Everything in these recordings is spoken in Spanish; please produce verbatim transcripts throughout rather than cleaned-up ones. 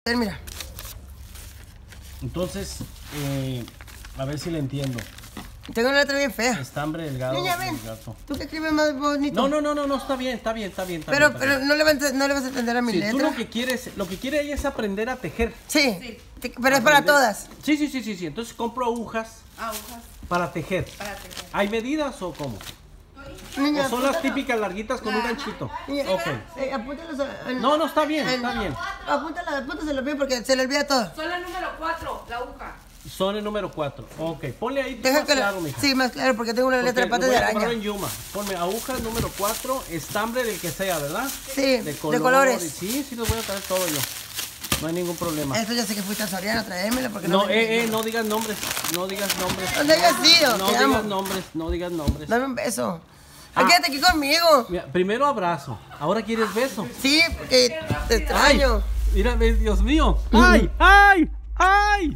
Ten, mira. Entonces, eh, a ver si le entiendo. Tengo una letra bien fea. Estambre delgado Niña, ven. del gato. ¿Tú qué escribes más bonito? No, no, no, no, no, está bien, está bien, está bien. Está Pero, bien, está pero bien. no le, vas a, no le vas a entender a mi Sí, letra. tú lo que quieres, lo que quiere ella es aprender a tejer. Sí, sí. Te, pero es para Aprender. todas. Sí, sí, sí, sí, sí. Entonces compro agujas. Agujas Para tejer. para tejer. ¿Hay medidas o cómo? Niña, ¿O son las apúntalo. típicas larguitas con un ganchito? Niña, Ok. eh, apúntalos a- a- No, no, está bien, a- está bien. Apúntala, apúntaselo bien porque se le olvida todo. Son la número cuatro, la aguja. Son el número cuatro. Ok, ponle ahí Deja más que claro, lo, mija. sí, más claro, porque tengo una Porque letra lo pata voy de a comprar araña. en Yuma. Ponme aguja número cuatro, estambre del que sea, ¿verdad? Sí, de, colores. Sí, sí, los voy a traer todo yo. No hay ningún problema. Esto ya sé que fuiste a Soriana, tráemelo porque No, me- eh, eh, no digas nombres. No digas nombres. ¿Dónde hayas ido? No Te digas amo. nombres, no digas nombres. Dame un beso. Ah. Quédate aquí conmigo. Mira, primero abrazo. Ahora quieres beso. Sí, porque te extraño. Mira, ve, Dios mío. ¡Ay! ¡Ay! ¡Ay!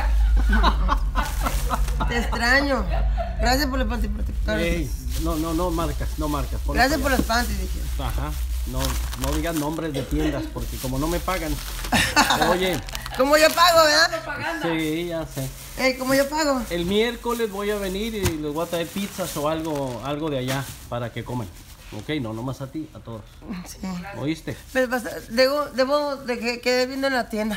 Te extraño. Gracias por los panties protectores. Ey, no, no, no marcas, no marcas. Ponlo Gracias por para los panties, dije. allá. Ajá. No, no digas nombres de tiendas porque como no me pagan. Oye, Como yo pago, ¿verdad? Propaganda. sí, ya sé. Ey, como yo pago. El miércoles voy a venir y les voy a traer pizzas o algo, algo de allá para que coman. Ok, no, nomás a ti, a todos. Sí. ¿Oíste? Pero basta- Debo, debo de que quedé viendo en la tienda.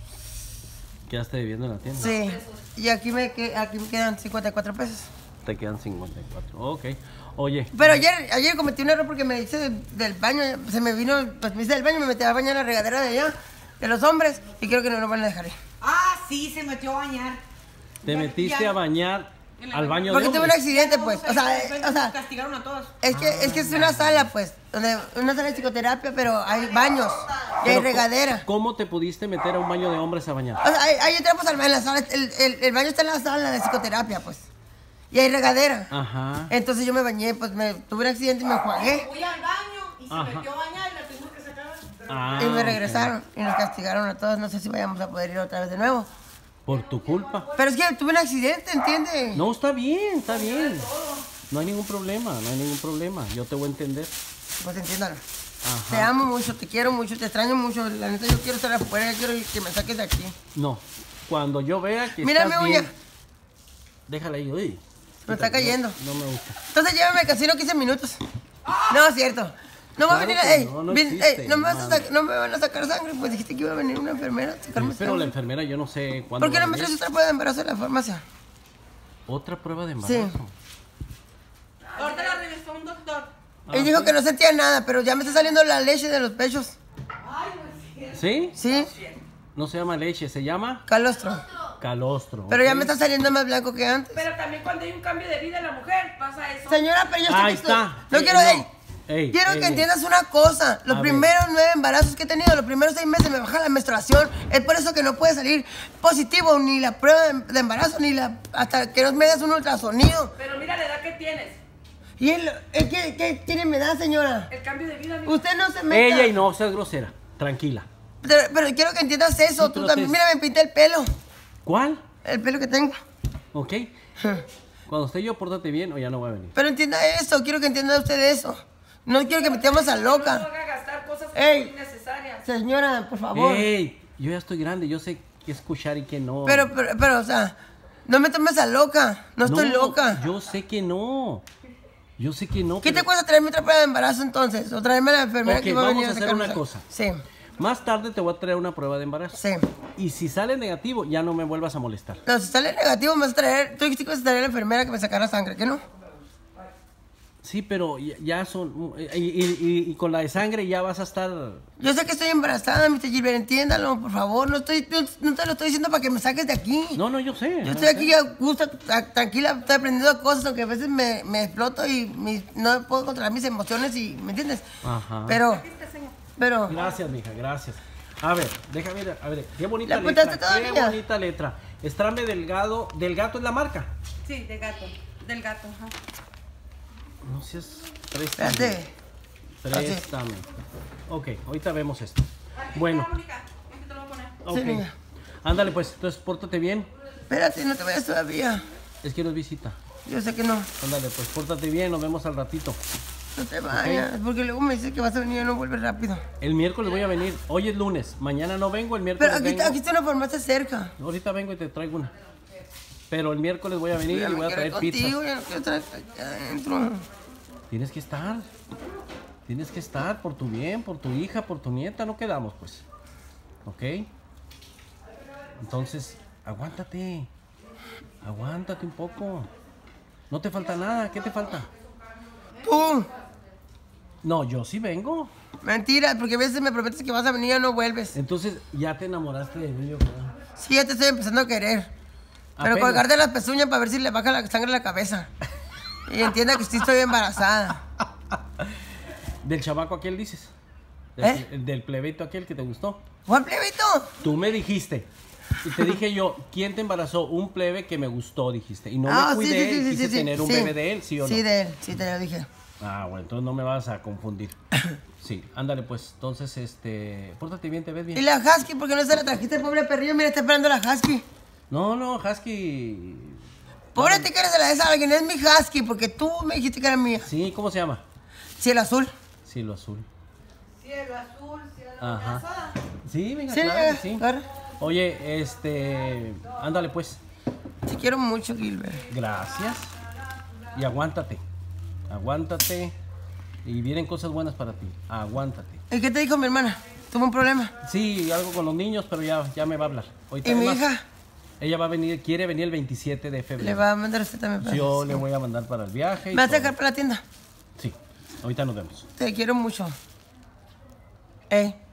Quedaste viviendo en la tienda. Sí. Y aquí me, que- aquí me quedan cincuenta y cuatro pesos. Te quedan cincuenta y cuatro. Ok. Oye. Pero ayer, ayer cometí un error porque me hice del, del baño, se me vino, pues me hice del baño y me metí a bañar en la regadera de allá, de los hombres, y creo que no nos van a dejar ir. Ah, sí, se metió a bañar. Te Ya- metiste ya- a bañar en la al baña- baño Porque de tuve un hombres. accidente, No, pues, de o sea, repente eh, o sea, castigaron a todos. es que, es que es una sala, pues, donde, una sala de psicoterapia, pero hay baños, y hay Pero, regadera. ¿Cómo te pudiste meter a un baño de hombres a bañar? O sea, ahí, ahí entramos al- en la sala, el, el, el baño está en la sala de psicoterapia, pues, y hay regadera. Ajá. Entonces yo me bañé, pues, me tuve un accidente y me enjuagué, Fui al baño y se Ajá. metió a bañar y la tuvimos que sacar. Ah, y me ok. regresaron, y nos castigaron a todos, no sé si vayamos a poder ir otra vez de nuevo. Por tu culpa. Pero es que tuve un accidente, ¿entiendes? No, está bien, está bien. No hay ningún problema, no hay ningún problema. Yo te voy a entender. Pues entiéndalo. Ajá. Te amo mucho, te quiero mucho, te extraño mucho. La neta, yo quiero estar afuera, yo quiero que me saques de aquí. No. Cuando yo vea que Mira estás mi uña. bien, déjala ahí. Uy. Me está cayendo. No, no me gusta. Entonces llévame al casino quince minutos. No, es cierto. No va a Claro venir, que ey, no, no ven- existe, ey, no, me vas a mano. sac- no me van a sacar sangre, pues dijiste que iba a venir una enfermera a sacarme Pero la sangre. enfermera yo no sé cuándo. ¿Por qué va a no me traes venir. otra prueba de embarazo en la farmacia? Otra prueba de Sí. embarazo. Ahorita la revisó un doctor. Ah, Él dijo sí. que no sentía nada, pero ya me está saliendo la leche de los pechos. Ay, no es cierto. ¿Sí? Sí, No se llama leche, se llama calostro. calostro. Pero ya ¿ok? me está saliendo más blanco que antes. Pero también cuando hay un cambio de vida en la mujer, pasa eso. Señora, pero yo sé Ahí que estoy- está. No Sí, quiero, no. ey, Ey, quiero ey, que ey. entiendas una cosa. Los A ver. primeros nueve embarazos que he tenido, los primeros seis meses me baja la menstruación. Es por eso que no puede salir positivo ni la prueba de, de embarazo, ni la hasta que no me des un ultrasonido. Pero mira la edad que tienes. ¿Y él, él qué, qué tiene mi edad, señora? El cambio de vida. mira. Usted no se meta. Ella y no seas grosera. Tranquila. Pero, pero quiero que entiendas eso. Sí, Tú pero también, te- mira, me pinté el pelo. ¿Cuál? El pelo que tengo. ¿Ok? Cuando esté yo, pórtate bien o ya no voy a venir. Pero entienda eso. Quiero que entienda usted eso. No quiero que metamos a No loca. haga gastar cosas que Ey. son innecesarias. Señora, por favor. ¡Ey! Yo ya estoy grande, yo sé qué escuchar y qué no. Pero, pero, pero, o sea, no me tomes a loca. No estoy loca. Yo sé que no. Yo sé que no. ¿Qué te pero- cuesta traerme otra prueba de embarazo entonces? O traerme a la enfermera Ok, que va a vamos venir a hacer sacarme una sa- cosa. Sí, Más tarde te voy a traer una prueba de embarazo. sí. Y si sale negativo, ya no me vuelvas a molestar. No, si sale negativo me vas a traer... Tú dijiste que vas a traer a la enfermera que me sacara sangre, ¿qué no? Sí, pero ya, ya son... Y, y- y- y con la de sangre ya vas a estar... Yo sé que estoy embarazada, mister Gilbert, entiéndalo, por favor. No estoy, no, no te lo estoy diciendo para que me saques de aquí. No, no, yo sé. Yo yo estoy sé. aquí a gusto, a- tranquila, estoy aprendiendo cosas, aunque a veces me, me exploto y mi- no puedo controlar mis emociones y, ¿me entiendes? Ajá. Pero, pero, Gracias, mija, gracias. A ver, déjame ver, a ver, qué bonita ¿Le apuntaste letra. todo, Qué niña? bonita letra. Estrambe delgado. ¿Del gato es la marca? Sí, de gato. Del gato, ajá. No seas... Préstame. espérate. Préstame. Ok, ahorita vemos esto. Bueno, Aquí te lo voy a poner. ok. Sí, niña. Ándale pues, entonces pórtate bien. Espérate, no te vayas todavía. Es que no es visita. Yo sé que no. Ándale pues, pórtate bien, nos vemos al ratito. No te vayas, porque luego me dices que vas a venir y no vuelves rápido. El miércoles voy a venir. Hoy es lunes. Mañana no vengo, el miércoles Pero aquí, vengo. aquí está una farmacia cerca. Ahorita vengo y te traigo una. Pero el miércoles voy a venir Ya y me voy a quiero ir traer pizza. contigo, ya no quiero estar aquí adentro. Tienes que estar. Tienes que estar por tu bien, por tu hija, por tu nieta. No quedamos, pues. ¿Ok? Entonces, aguántate. Aguántate un poco. No te falta nada. ¿Qué te falta? Tú. No, yo sí vengo. Mentira, porque a veces me prometes que vas a venir y no vuelves. Entonces, ya te enamoraste de mí, yo creo. Sí, ya te estoy empezando a querer. Pero Apenas. colgarte las pezuñas para ver si le baja la sangre a la cabeza. Y entienda que sí estoy embarazada. ¿Del chamaco aquel dices? Del, ¿Eh? ple- del plebeito aquel que te gustó. Juan Plebito. Tú me dijiste. Y te dije yo, ¿quién te embarazó? Un plebe que me gustó, dijiste. Y no Ah, me sí, cuidé sí, sí, y sí, quise sí, tener un sí. bebé de él, ¿sí o no? Sí, de él, sí te lo dije. Ah, bueno, entonces no me vas a confundir. Sí, ándale pues. Entonces, este... Pórtate bien, te ves ¿Y bien. la Husky? ¿Por qué no se la trajiste, pobre perrillo? Mira, está esperando la Husky. No, no, Husky... Pobre ti que eres de la de esa, alguien es mi Husky, porque tú me dijiste que era mía. Sí, ¿cómo se llama? Cielo azul. Cielo azul. Cielo azul, cielo Ajá. azul. Sí, venga, Sí, claro que sí. claro. Oye, este... Ándale pues. Te quiero mucho, Gilbert. Gracias. Y aguántate. Aguántate. Y vienen cosas buenas para ti. Aguántate. ¿Y qué te dijo mi hermana? ¿Tuvo un problema? Sí, algo con los niños, pero ya, ya me va a hablar. Ahorita ¿Y mi además, hija? Ella va a venir, quiere venir el veintisiete de febrero. Le va a mandar usted también para Yo sí. le voy a mandar para el viaje. y ¿Me vas a todo. sacar para la tienda? Sí, ahorita nos vemos. Te quiero mucho. Eh.